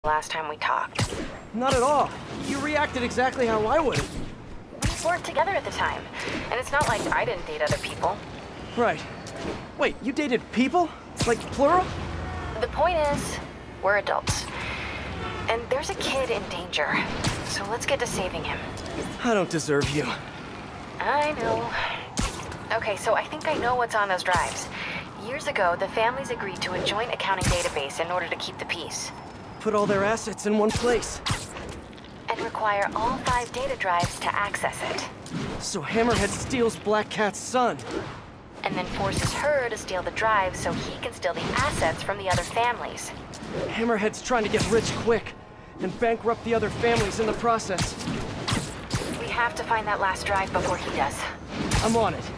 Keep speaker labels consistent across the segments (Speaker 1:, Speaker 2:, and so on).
Speaker 1: last time we talked.
Speaker 2: Not at all. You reacted exactly how I would.
Speaker 1: We weren't together at the time, and it's not like I didn't date other people.
Speaker 2: Right. Wait, you dated people? Like, plural?
Speaker 1: The point is, we're adults. And there's a kid in danger, so let's get to saving him.
Speaker 2: I don't deserve you.
Speaker 1: I know. Okay, so I think I know what's on those drives. Years ago, the families agreed to a joint accounting database in order to keep the peace.
Speaker 2: Put all their assets in one place.
Speaker 1: And require all 5 data drives to access it.
Speaker 2: So Hammerhead steals Black Cat's son.
Speaker 1: And then forces her to steal the drives so he can steal the assets from the other families.
Speaker 2: Hammerhead's trying to get rich quick, and bankrupt the other families in the process.
Speaker 1: We have to find that last drive before he does.
Speaker 2: I'm on it.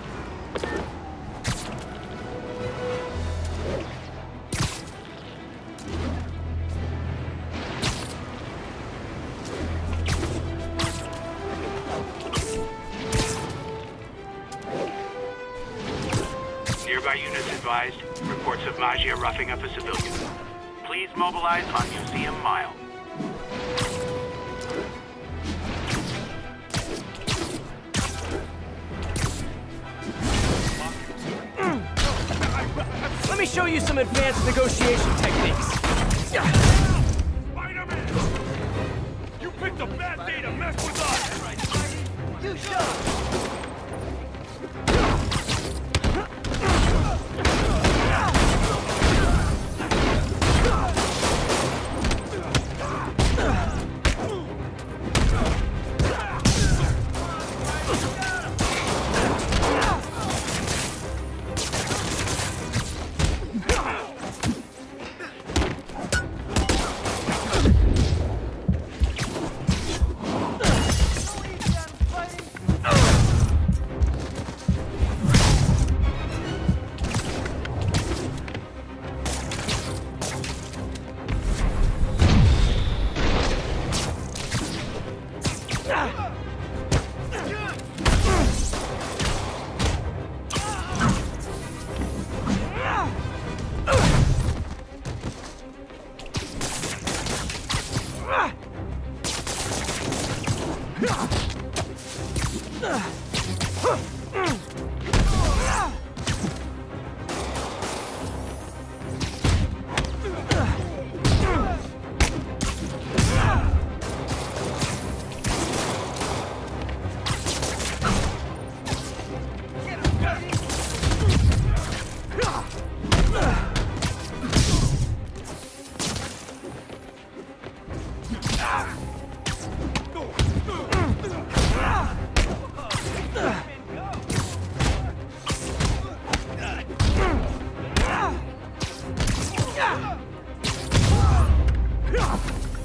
Speaker 3: Nearby units advised. Reports of Maggia roughing up a civilian. Please mobilize on Museum Mile.
Speaker 2: Let me show you some advanced negotiation techniques.
Speaker 3: Spider-Man! You picked a bad day to mess with us!
Speaker 2: You shut!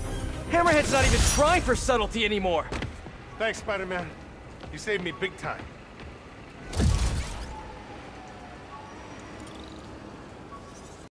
Speaker 2: Hammerhead's not even trying for subtlety anymore.
Speaker 4: Thanks, Spider-Man. You saved me big time.